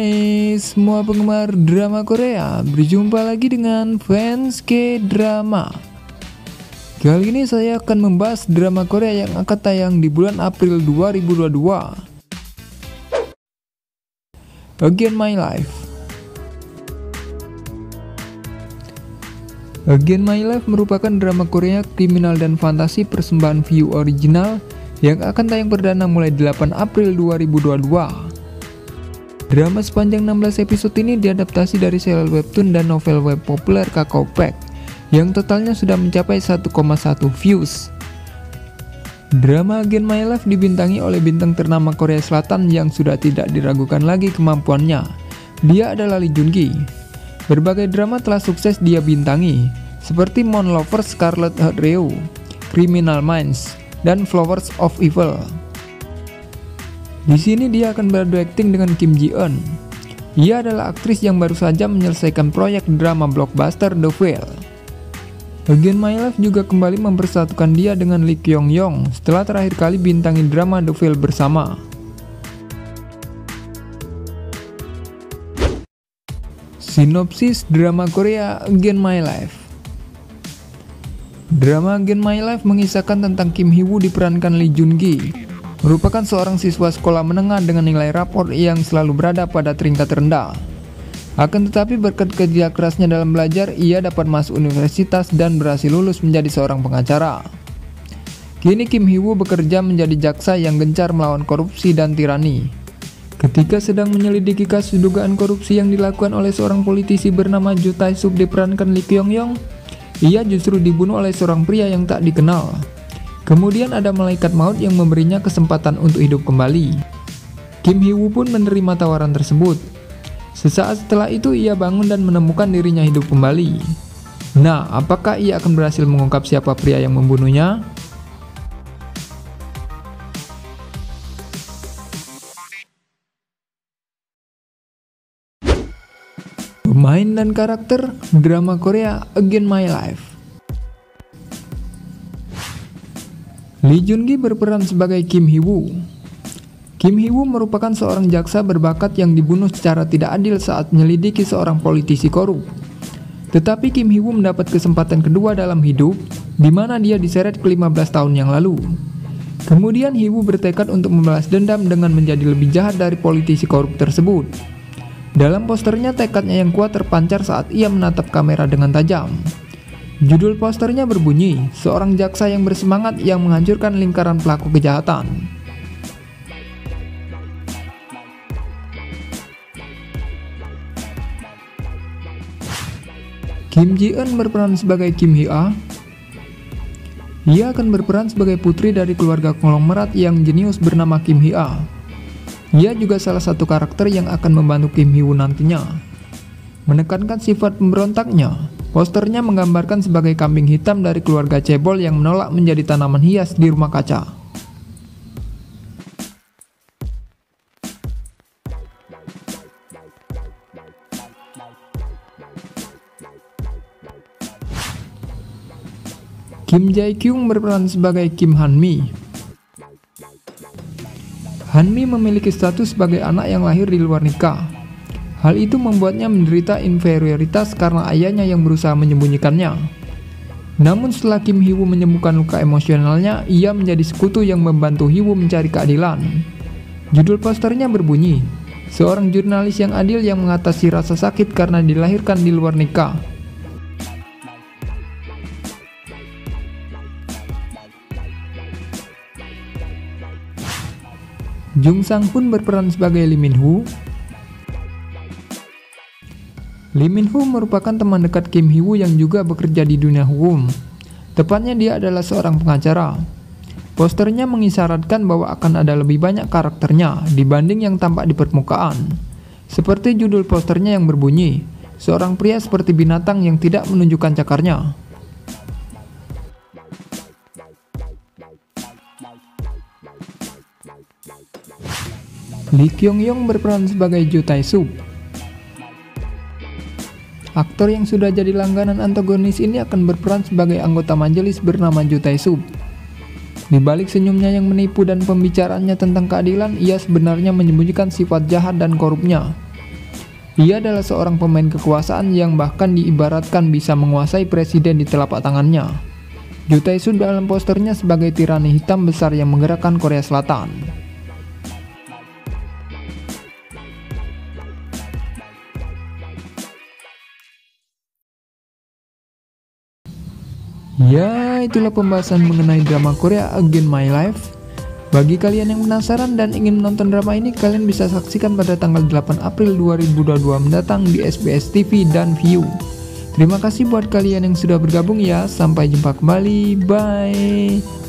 Hai semua penggemar drama Korea, berjumpa lagi dengan fans K-drama. Kali ini saya akan membahas drama Korea yang akan tayang di bulan April 2022. Again My Life. Again My Life merupakan drama Korea kriminal dan fantasi persembahan View original yang akan tayang perdana mulai 8 April 2022. Drama sepanjang 16 episode ini diadaptasi dari serial webtoon dan novel web populer Kakao Pack yang totalnya sudah mencapai 1,1 views. Drama Again My Life dibintangi oleh bintang ternama Korea Selatan yang sudah tidak diragukan lagi kemampuannya. Dia adalah Lee Joon Gi. Berbagai drama telah sukses dia bintangi, seperti Mon Lovers Scarlet Heart Reo, Criminal Minds, dan Flowers of Evil. Di sini dia akan beradu akting dengan Kim Ji Eun. Ia adalah aktris yang baru saja menyelesaikan proyek drama blockbuster The Veil. Again My Life juga kembali mempersatukan dia dengan Lee Kyung Yong setelah terakhir kali bintangi drama The Veil bersama. Sinopsis drama Korea Again My Life. Drama Again My Life mengisahkan tentang Kim Hee Woo diperankan Lee Joon Gi, merupakan seorang siswa sekolah menengah dengan nilai rapor yang selalu berada pada tingkat rendah. Akan tetapi berkat kerja kerasnya dalam belajar, ia dapat masuk universitas dan berhasil lulus menjadi seorang pengacara. Kini Kim Hee Woo bekerja menjadi jaksa yang gencar melawan korupsi dan tirani. Ketika sedang menyelidiki kasus dugaan korupsi yang dilakukan oleh seorang politisi bernama Jo Tae-sub diperankan Lee Kyung Yong, ia justru dibunuh oleh seorang pria yang tak dikenal. Kemudian ada malaikat maut yang memberinya kesempatan untuk hidup kembali. Kim Hee Woo pun menerima tawaran tersebut. Sesaat setelah itu ia bangun dan menemukan dirinya hidup kembali. Nah, apakah ia akan berhasil mengungkap siapa pria yang membunuhnya? Pemain dan karakter drama Korea Again My Life. Lee Joon Gi berperan sebagai Kim Hee Woo. Kim Hee Woo merupakan seorang jaksa berbakat yang dibunuh secara tidak adil saat menyelidiki seorang politisi korup. Tetapi Kim Hee Woo mendapat kesempatan kedua dalam hidup, di mana dia diseret ke 15 tahun yang lalu. Kemudian Hee Woo bertekad untuk membalas dendam dengan menjadi lebih jahat dari politisi korup tersebut. Dalam posternya, tekadnya yang kuat terpancar saat ia menatap kamera dengan tajam. Judul posternya berbunyi, seorang jaksa yang bersemangat yang menghancurkan lingkaran pelaku kejahatan. Kim Ji Eun berperan sebagai Kim Hee Ah. Ia akan berperan sebagai putri dari keluarga konglomerat yang jenius bernama Kim Hee Ah. Ia juga salah satu karakter yang akan membantu Kim Hee Woo nantinya. Menekankan sifat pemberontaknya, posternya menggambarkan sebagai kambing hitam dari keluarga cebol yang menolak menjadi tanaman hias di rumah kaca. Kim Jae Kyung berperan sebagai Kim Han Mi. Han Mi memiliki status sebagai anak yang lahir di luar nikah. Hal itu membuatnya menderita inferioritas karena ayahnya yang berusaha menyembunyikannya. Namun setelah Kim Hee Woo menyembuhkan luka emosionalnya, ia menjadi sekutu yang membantu Hee Woo mencari keadilan. Judul posternya berbunyi, seorang jurnalis yang adil yang mengatasi rasa sakit karena dilahirkan di luar nikah. Jung Sang Hoon berperan sebagai Lee Min Ho. Lee Min Ho merupakan teman dekat Kim Hee Woo yang juga bekerja di dunia hukum. Tepatnya dia adalah seorang pengacara. Posternya mengisyaratkan bahwa akan ada lebih banyak karakternya dibanding yang tampak di permukaan. Seperti judul posternya yang berbunyi, seorang pria seperti binatang yang tidak menunjukkan cakarnya. Lee Kyung Yong berperan sebagai Jo Tae-sub. Aktor yang sudah jadi langganan antagonis ini akan berperan sebagai anggota majelis bernama Jo Tae-sub. Di balik senyumnya yang menipu dan pembicaraannya tentang keadilan, ia sebenarnya menyembunyikan sifat jahat dan korupnya. Ia adalah seorang pemain kekuasaan yang bahkan diibaratkan bisa menguasai presiden di telapak tangannya. Jo Tae-soo dalam posternya sebagai tirani hitam besar yang menggerakkan Korea Selatan. Ya, itulah pembahasan mengenai drama Korea Again My Life. Bagi kalian yang penasaran dan ingin menonton drama ini, kalian bisa saksikan pada tanggal 8 April 2022 mendatang di SBS TV dan Viu. Terima kasih buat kalian yang sudah bergabung ya. Sampai jumpa kembali. Bye.